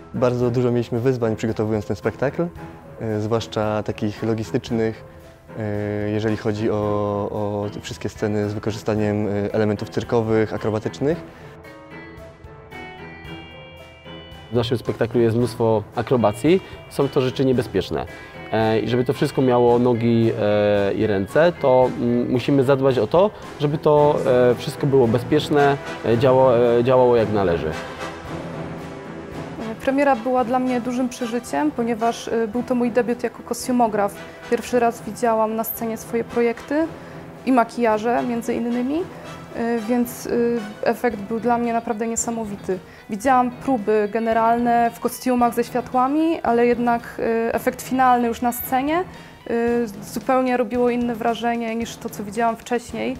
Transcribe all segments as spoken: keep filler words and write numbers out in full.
Bardzo dużo mieliśmy wyzwań przygotowując ten spektakl, e, zwłaszcza takich logistycznych, e, jeżeli chodzi o, o wszystkie sceny z wykorzystaniem e, elementów cyrkowych, akrobatycznych. W naszym spektaklu jest mnóstwo akrobacji, są to rzeczy niebezpieczne. I żeby to wszystko miało nogi i ręce, to musimy zadbać o to, żeby to wszystko było bezpieczne, działało, działało jak należy. Premiera była dla mnie dużym przeżyciem, ponieważ był to mój debiut jako kostiumograf. Pierwszy raz widziałam na scenie swoje projekty i makijaże między innymi, więc efekt był dla mnie naprawdę niesamowity. Widziałam próby generalne w kostiumach ze światłami, ale jednak efekt finalny już na scenie zupełnie robiło inne wrażenie niż to, co widziałam wcześniej.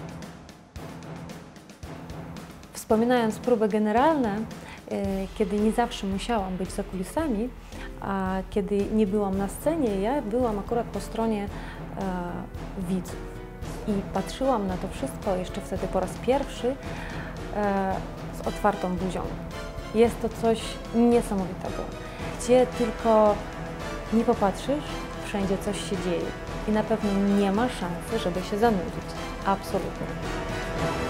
Wspominając próby generalne, kiedy nie zawsze musiałam być za kulisami, a kiedy nie byłam na scenie, ja byłam akurat po stronie e, widzów i patrzyłam na to wszystko jeszcze wtedy po raz pierwszy e, z otwartą buzią. Jest to coś niesamowitego. Gdzie tylko nie popatrzysz, wszędzie coś się dzieje i na pewno nie ma szansy, żeby się zanudzić. Absolutnie.